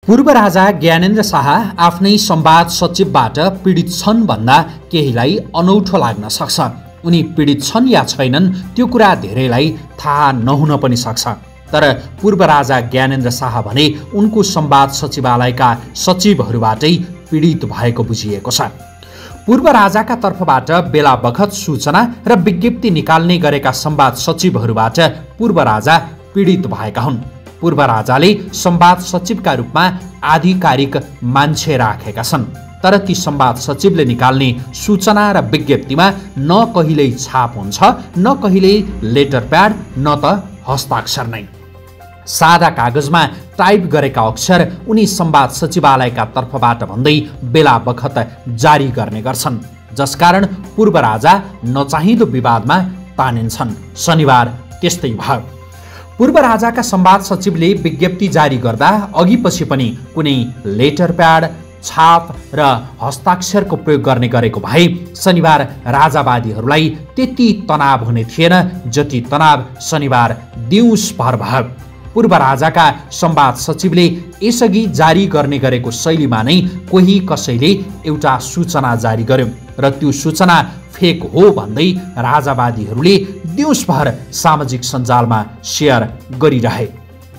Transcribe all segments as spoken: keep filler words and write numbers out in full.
पूर्व राजा ज्ञानेन्द्र शाह आफ्नै संवाद सचिवबाट पीडित छन् भन्दा केहीलाई अनौठो लाग्न सक्छ। उनी पीडित छन् या छैनन् त्यो कुरा धेरैलाई थाहा नहुन पनि सक्छ। तर पूर्व राजा ज्ञानेन्द्र शाह भने उनको संवाद सचिवालयका सचिवहरूबाटै पीडित भएको बुझिएको छ। पूर्व राजाका तर्फबाट बेला बखत सूचना र विज्ञप्ति निकाल्ने गरेका संवाद सचिवहरूबाट पूर्व राजा पीडित भएका हुन्। पूर्व राजाले संवाद सचिवका रूपमा आधिकारिक मान्छे राखेका छन्। तर ती संवाद सचिवले निकाल्ने सूचना र विज्ञप्तिमा न कहिल्यै छाप हुन्छ, न कहिल्यै लेटर प्याड, न त हस्ताक्षर नै। सादा कागजमा टाइप गरेका अक्षर उनी संवाद सचिवालयका तर्फबाट भन्दै बेला बखत जारी गर्ने गर्छन्, जसकारण पूर्व राजा नचाहिँदो विवादमा तानिन्छन्। शनिबार त्यस्तै भयो। पूर्व राजाका संवाद सचिवले विज्ञप्ति जारी गर्दा अघिपछि पनि कुनै लेटर प्याड, छाप र हस्ताक्षरको प्रयोग गर्ने गरेको भए शनिबार राजावादीहरूलाई त्यति तनाव हुने थिएन जति तनाव शनिबार दिउँसभर भयो। पूर्व राजाका संवाद सचिवले यसअघि जारी गर्ने गरेको शैलीमा नै कोही कसैले एउटा सूचना जारी गर्यो र त्यो सूचना फेक हो भन्दै राजावादीहरूले दिउँसभर सामाजिक सञ्जालमा सेयर गरिरहे।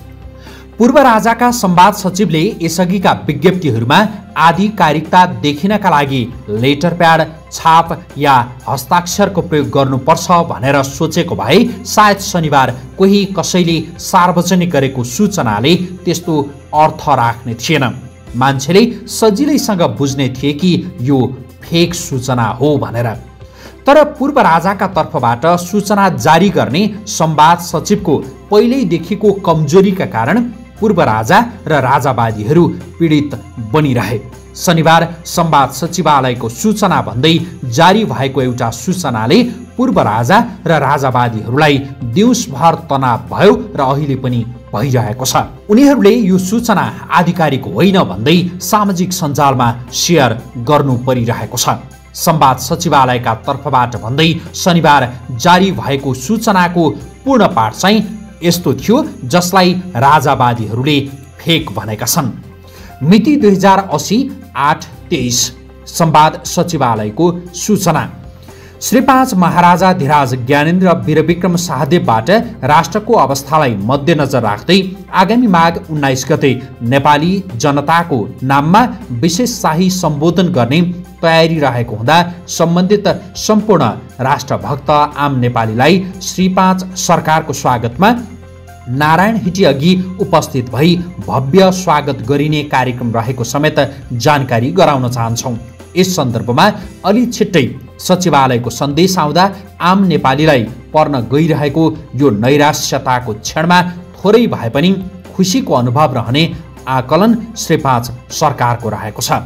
पूर्व राजाका संवाद सचिवले यसअघिका विज्ञप्तिहरूमा आधिकारिकता देखिनका लागि लेटर प्याड, छाप या हस्ताक्षरको प्रयोग गर्नुपर्छ भनेर सोचेको भए सायद शनिबार कोही कसैले सार्वजनिक गरेको सूचनाले त्यस्तो अर्थ राख्ने थिएन। मान्छेले सजिलैसँग बुझ्ने थिए कि यो फेक सूचना हो भनेर। तर पूर्व राजाका तर्फबाट सूचना जारी गर्ने संवाद सचिवको पहिल्यैदेखिको कमजोरीका कारण पूर्व राजा र राजावादीहरू पीडित बनिरहे। शनिबार संवाद सचिवालयको सूचना भन्दै जारी भएको एउटा सूचनाले पूर्व राजा र राजावादीहरूलाई दिउँसभर तनाव भयो र अहिले पनि भइरहेको छ। उनीहरूले यो सूचना आधिकारिक होइन भन्दै सामाजिक सञ्जालमा सेयर गर्नु परिरहेको छ। संवाद सचिवालयका तर्फबाट भन्दै शनिबार जारी भएको सूचनाको पूर्ण पाठ चाहिँ यस्तो थियो, जसलाई राजावादीहरूले फेक भनेका छन्। मिति दुई हजार असी आठ तेइस संवाद सचिवालयको सूचना। श्री पाँच महाराजा धिराज ज्ञानेन्द्र वीरविक्रम शाहदेवबाट राष्ट्रको अवस्थालाई मध्यनजर राख्दै आगामी माघ उन्नाइस गते नेपाली जनताको नाममा विशेष शाही सम्बोधन गर्ने तयारी रहेको हुँदा सम्बन्धित सम्पूर्ण राष्ट्रभक्त आम नेपालीलाई श्री पाँच सरकारको स्वागतमा नारायण हिटी अघि उपस्थित भई भव्य स्वागत गरिने कार्यक्रम रहेको समेत जानकारी गराउन चाहन्छौँ। यस सन्दर्भमा अलि छिट्टै सचिवालयको सन्देश आउँदा आम नेपालीलाई पर्न गइरहेको यो नैराश्यताको क्षणमा थोरै भए पनि खुसीको अनुभव रहने आकलन श्री पाँच सरकारको रहेको छ।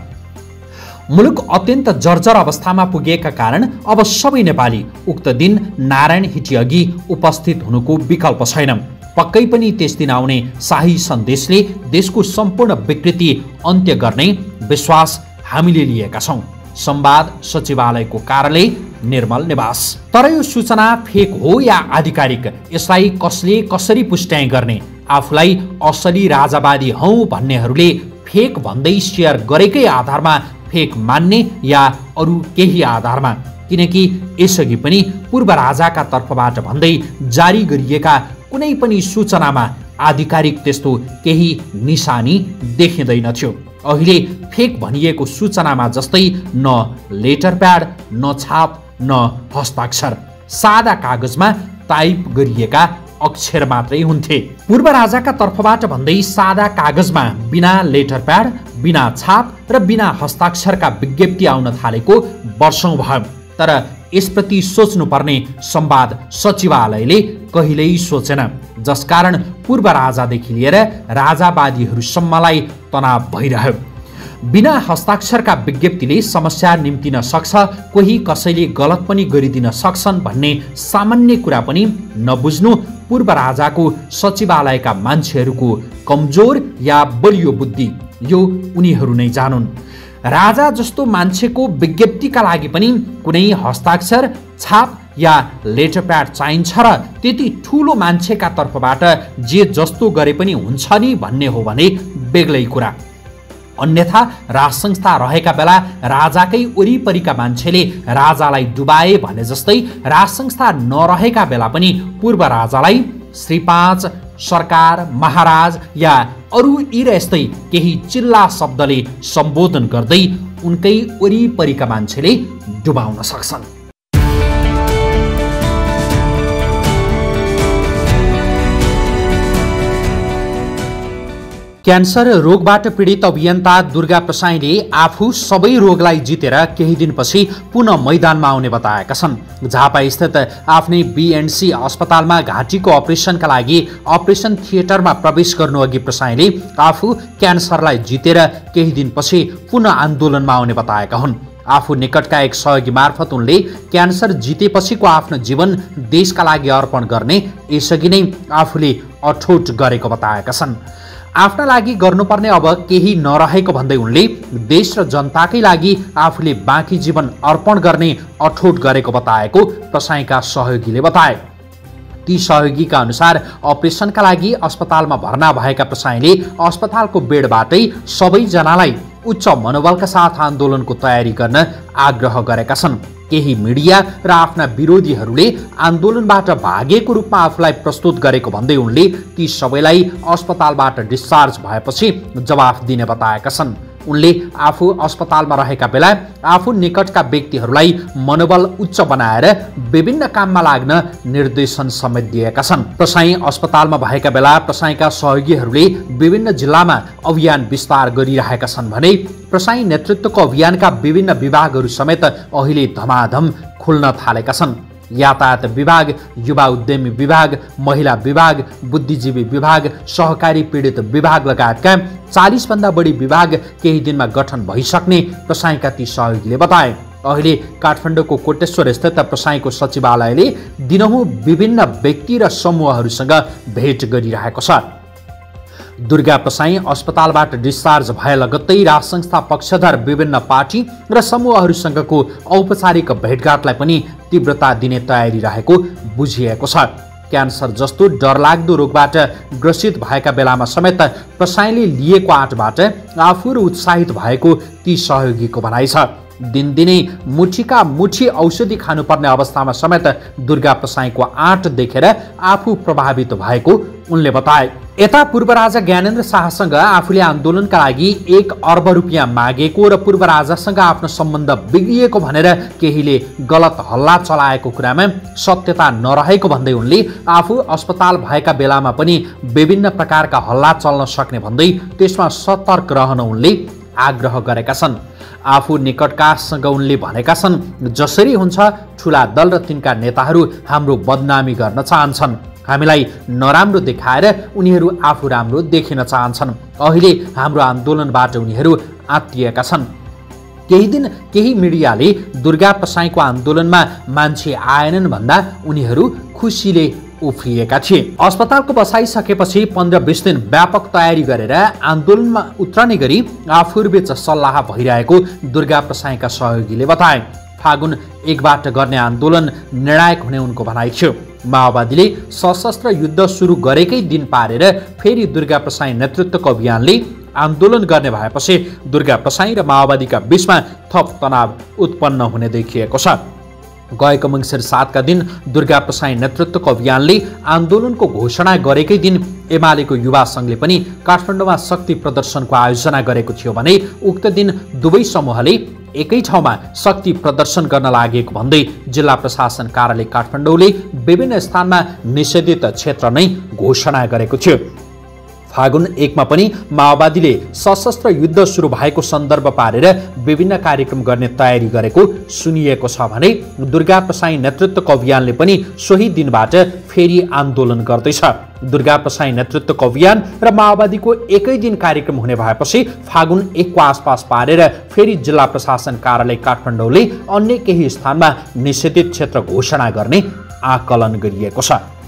मुलुक अत्यन्त जर्जर अवस्थामा पुगेका कारण अब सबै नेपाली उक्त दिन नारायण हिटी अघि उपस्थित हुनुको विकल्प छैन। पक्कै पनि त्यस दिन आउने शाही सन्देशले देशको सम्पूर्ण विकृति अन्त्य गर्ने विश्वास हामीले लिएका छौँ। संवाद सचिवालयको कार्यालय, निर्मल निवास। तर यो सूचना फेक हो या आधिकारिक, यसलाई कसले कसरी पुष्ट्याइ गर्ने? आफूलाई असली राजावादी हौ भन्नेहरूले फेक भन्दै सेयर गरेकै आधारमा फेक मान्ने या अरू केही आधारमा? किनकि यसअघि पनि पूर्व राजाका तर्फबाट भन्दै जारी गरिएका कुनै पनि सूचनामा आधिकारिक त्यस्तो केही निशानी देखिँदैनथ्यो। अहिले फेक भनिएको सूचनामा जस्तै न लेटर प्याड, न छाप, न हस्ताक्षर, सादा कागजमा टाइप गरिएका अक्षर मात्रै हुन्थे। पूर्व राजाका तर्फबाट भन्दै सादा कागजमा बिना लेटर प्याड, बिना छाप र बिना हस्ताक्षरका विज्ञप्ति आउन थालेको वर्षौं भयो। तर यसप्रति सोच्नुपर्ने संवाद सचिवालयले कहिल्यै सोचेन, जसकारण पूर्व राजादेखि लिएर राजावादीहरूसम्मलाई तनाव भइरह्यो। बिना हस्ताक्षरका विज्ञप्तिले समस्या निम्तिन सक्छ, कोही कसैले गलत पनि गरिदिन सक्छन् भन्ने सामान्य कुरा पनि नबुझ्नु पूर्व राजाको सचिवालयका मान्छेहरूको कमजोर या बलियो बुद्धि, यो उनीहरू नै जानुन्। राजा जस्तो मान्छेको विज्ञप्तिका लागि पनि कुनै हस्ताक्षर, छाप या लेटर प्याड चाहिन्छ र त्यति ठुलो मान्छेका तर्फबाट जे जस्तो गरे पनि हुन्छ नि भन्ने हो भने बेग्लै कुरा। अन्यथा राज संस्था रहेका बेला राजाकै वरिपरिका मान्छेले राजालाई डुबाए भने जस्तै राज संस्था नरहेका बेला पनि पूर्व राजालाई श्री पाँच, सरकार, महाराज या अरू यी र यस्तै केही चिल्ला शब्दले सम्बोधन गर्दै उनकै वरिपरिका मान्छेले डुबाउन सक्छन्। क्यान्सर रोगबाट पीडित अभियन्ता दुर्गा प्रसाईले आफू सबै रोगलाई जितेर केही दिनपछि पुनः मैदानमा आउने बताएका छन्। झापा स्थित आफ्नै बीएनसी अस्पतालमा घाँटीको अपरेसनका लागि अपरेसन थिएटरमा प्रवेश गर्नुअघि प्रसाईले आफू क्यान्सरलाई जितेर केही दिनपछि पुनः आन्दोलनमा आउने बताएका हुन्। आफू निकटका एक सहयोगी मार्फत उनले क्यान्सर जितेपछिको आफ्नो जीवन देशका लागि अर्पण गर्ने यसअघि नै आफूले अठोट गरेको बताएका छन्। आफ्ना लागि गर्नुपर्ने अब केही नरहेको भन्दै उनले देश र जनताकै लागि आफूले बाँकी जीवन अर्पण गर्ने अठोट गरेको बताएको प्रसाईका सहयोगीले बताए। ती सहयोगीका अनुसार अपरेसनका लागि अस्पतालमा भर्ना भएका प्रसाईले अस्पतालको बेडबाटै सबैजनालाई उच्च मनोबलका साथ आन्दोलनको तयारी गर्न आग्रह गरेका छन्। केही मिडिया र आफ्ना विरोधीहरूले आन्दोलनबाट भागेको रूपमा आफूलाई प्रस्तुत गरेको भन्दै उनले ती सबैलाई अस्पतालबाट डिस्चार्ज भएपछि जवाफ दिने बताएका छन्। उनले आफू अस्पतालमा रहेका बेला आफू निकटका व्यक्तिहरूलाई मनोबल उच्च बनाएर विभिन्न काममा लाग्न निर्देशन समेत दिएका छन्। प्रसाई अस्पतालमा भएका बेला प्रसाईका सहयोगीहरूले विभिन्न जिल्लामा अभियान विस्तार गरिरहेका छन् भने प्रसाई नेतृत्वको अभियानका विभिन्न विभागहरू समेत अहिले धमाधम खुल्न थालेका छन्। यातायात विभाग, युवा उद्यमी विभाग, महिला विभाग, बुद्धिजीवी विभाग, सहकारी पीडित विभाग लगायतका चालीस भन्दा बढी विभाग केही दिनमा गठन भइसक्ने प्रसाईका ती सहयोगीले बताए। अहिले काठमाडौँको कोटेश्वर स्थित प्रसाईको सचिवालयले दिनहुँ विभिन्न व्यक्ति र समूहहरूसँग भेट गरिरहेको छ। दुर्गा प्रसाई अस्पतालबाट डिस्चार्ज भए लगत्तै राज संस्था पक्षधर विभिन्न पार्टी र समूहहरूसँगको औपचारिक भेटघाटलाई पनि तीव्रता दिने तयारी रहेको बुझिएको छ। क्यान्सर जस्तो डरलाग्दो रोगबाट ग्रसित भएका बेलामा समेत प्रसाईले लिएको आँटबाट आफू र उत्साहित भएको ती सहयोगीको भनाइ छ। दिनदिनै मुठीका मुठी औषधि खानुपर्ने अवस्थामा समेत दुर्गा प्रसाईको आँट देखेर आफू प्रभावित भएको उनले बताए। यता पूर्व राजा ज्ञानेन्द्र शाहसँग आफूले आन्दोलनका लागि एक अर्ब रुपियाँ मागेको र पूर्व राजासँग आफ्नो सम्बन्ध बिग्रिएको भनेर केहीले गलत हल्ला चलाएको कुरामा सत्यता नरहेको भन्दै उनले आफू अस्पताल भएका बेलामा पनि विभिन्न प्रकारका हल्ला चल्न सक्ने भन्दै त्यसमा सतर्क रहन उनले आग्रह गरेका छन्। आफू निकटकासँग उनले भनेका छन्, जसरी हुन्छ ठुला दल र तिनका नेताहरू हाम्रो बदनामी गर्न चाहन्छन्। हामीलाई नराम्रो देखाएर उनीहरू आफू राम्रो देखिन चाहन्छन्। अहिले हाम्रो आन्दोलनबाट उनीहरू आत्तिएका छन्। केही दिन केही मिडियाले दुर्गा प्रसाईको आन्दोलनमा मान्छे आएनन् भन्दा उनीहरू खुसीले उफ्रिएका थिए। अस्पतालको बसाइसकेपछि पन्ध्र बीस दिन व्यापक तयारी गरेर आन्दोलनमा उत्रने गरी आफूबीच सल्लाह भइरहेको दुर्गा प्रसाईका सहयोगीले बताए। फागुन एकबाट गर्ने आन्दोलन निर्णायक हुने उनको भनाइ थियो। माओवादीले सशस्त्र युद्ध सुरु गरेकै दिन पारेर फेरि दुर्गा प्रसाई नेतृत्वको अभियानले आन्दोलन गर्ने भएपछि दुर्गा प्रसाई र माओवादीका बीचमा थप तनाव उत्पन्न हुने देखिएको छ। गएको मङ्सिर सातका दिन दुर्गा प्रसाई नेतृत्वको अभियानले आन्दोलनको घोषणा गरेकै दिन एमालेको युवा सङ्घले पनि काठमाडौँमा शक्ति प्रदर्शनको आयोजना गरेको थियो भने उक्त दिन दुवै समूहले एकै ठाउँमा शक्ति प्रदर्शन गर्न लागेको भन्दै जिल्ला प्रशासन कार्यालय काठमाडौँले विभिन्न स्थानमा निषेधित क्षेत्र नै घोषणा गरेको थियो। फागुन एकमा पनि माओवादीले सशस्त्र युद्ध सुरु भएको सन्दर्भ पारेर विभिन्न कार्यक्रम गर्ने तयारी गरेको सुनिएको छ भने दुर्गा प्रसाई नेतृत्वको अभियानले पनि सोही दिनबाट फेरि आन्दोलन गर्दैछ। दुर्गा प्रसाई नेतृत्वको अभियान र माओवादीको एकै दिन कार्यक्रम हुने भएपछि फागुन एकको आसपास पारेर फेरि जिल्ला प्रशासन कार्यालय काठमाडौँले अन्य केही स्थानमा निषेधित क्षेत्र घोषणा गर्ने आकलन गरिएको छ।